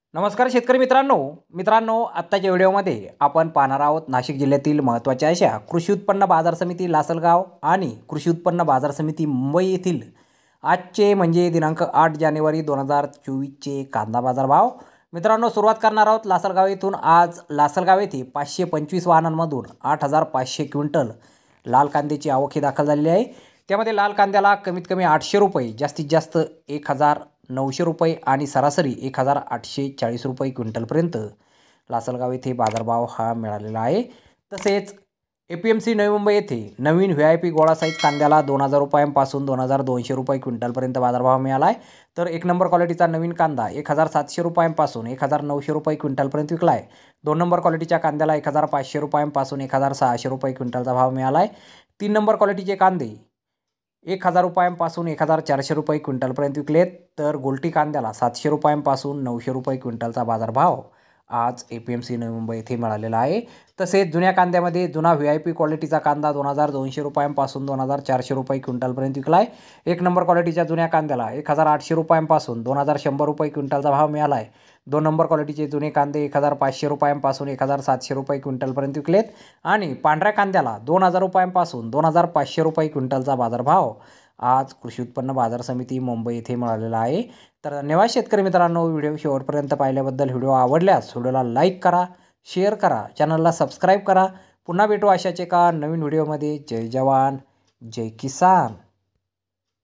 नमस्कार शेतकरी मित्रांनो आत्ताच्या व्हिडिओमध्ये आपण पाहणार आहोत नाशिक जिल्ह्यातील महत्त्वाच्या अशा कृषी उत्पन्न बाजार समिती लासलगाव आणि कृषी उत्पन्न बाजार समिती मुंबई येथील आजचे म्हणजे दिनांक 8 जानेवारी 2024चे कांदा बाजार भाव। मित्रांनो सुरुवात करणार आहोत लासलगाव येथून। आज लासलगाव येथे 525 वाहनांमधून 8500 क्विंटल लाल कांद्याची आवक ही दाखल झालेली आहे। त्यामध्ये लाल कांद्याला कमीत कमी 800 रुपये, जास्तीत जास्त 1900 रुपये आणि सरासरी 1840 रुपये क्विंटलपर्यंत लासलगाव येथे बाजारभाव हा मिळालेला आहे। तसेच APMC नवी मुंबई येथे नवीन VIP गोळा साईज कांद्याला 2000 रुपयांपासून 2200 रुपये क्विंटलपर्यंत बाजारभाव मिळाला आहे। तर एक नंबर क्वालिटीचा नवीन कांदा 1700 रुपयांपासून 1900 रुपये क्विंटलपर्यंत विकला आहे। 2 नंबर क्वालिटीच्या कांद्याला 1500 रुपयांपासून 1600 रुपये क्विंटलचा भाव मिळाला आहे। 3 नंबर क्वालिटीचे कांदे 1000 रुपयांपासून 1400 रुपये क्विंटलपर्यंत विकलेत। तर गोल्टी कांद्याला 700 रुपयांपासून 900 रुपये क्विंटलचा बाजारभाव आज APMC नवी मुंबई येथे मिळालेला आहे। तसेच जुन्या कांद्यामध्ये जुना VIP क्वालिटीचा कांदा 2200 रुपयांपासून 2400 रुपये क्विंटलपर्यंत विकला आहे। एक नंबर क्वालिटीच्या जुन्या कांद्याला 1800 रुपयांपासून 2100 रुपये क्विंटलचा भाव मिळाला आहे। 2 नंबर क्वालिटीचे जुने कांदे 1500 रुपयांपासून 1700 रुपये क्विंटलपर्यंत विकलेत आणि पांढऱ्या कांद्याला 2000 रुपयांपासून 2500 रुपये क्विंटलचा बाजारभाव आज कृषी उत्पन्न बाजार समिती मुंबई येथे मिळालेला आहे। तर धन्यवाद शेतकरी मित्रांनो, व्हिडिओ शेवटपर्यंत पाहिल्याबद्दल। व्हिडिओ आवडल्यास व्हिडिओला लाईक करा, शेअर करा, चॅनलला सबस्क्राईब करा। पुन्हा भेटू अशाच एका नवीन व्हिडिओमध्ये। जय जवान जय किसान।